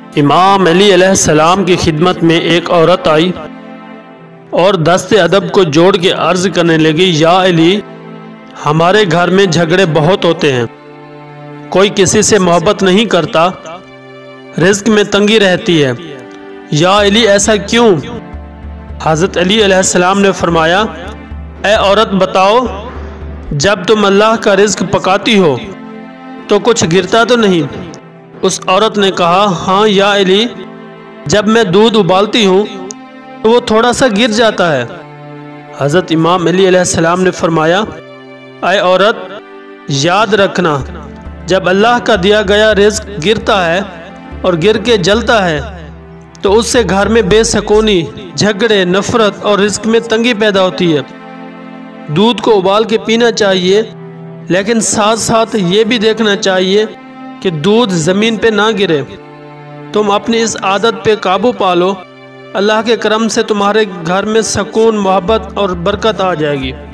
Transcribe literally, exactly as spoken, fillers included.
امام علی علیہ السلام کی خدمت میں ایک عورت آئی اور دست ادب کو جوڑ کے عرض کرنے لگی، یا علی، ہمارے گھر میں جھگڑے بہت ہوتے ہیں، کوئی کسی سے محبت نہیں کرتا، رزق میں تنگی رہتی ہے، یا علی ایسا کیوں؟ حضرت علی علیہ السلام نے فرمایا، اے عورت بتاؤ، جب تم اللہ کا رزق پکاتی ہو تو کچھ گرتا تو نہیں؟ اس عورت نے کہا، ہاں یا علی، جب میں دودھ ابالتی ہوں تو وہ تھوڑا سا گر جاتا ہے۔ حضرت امام علی علیہ السلام نے فرمایا، اے عورت، یاد رکھنا، جب اللہ کا دیا گیا رزق گرتا ہے اور گر کے جلتا ہے تو اس سے گھر میں بے سکونی، جھگڑے، نفرت اور رزق میں تنگی پیدا ہوتی ہے۔ دودھ کو ابال کے پینا چاہیے، لیکن ساتھ ساتھ یہ بھی دیکھنا چاہیے کہ دودھ زمین پہ نہ گرے۔ تم اپنی اس عادت پہ قابو پالو، اللہ کے کرم سے تمہارے گھر میں سکون، محبت اور برکت آ جائے گی۔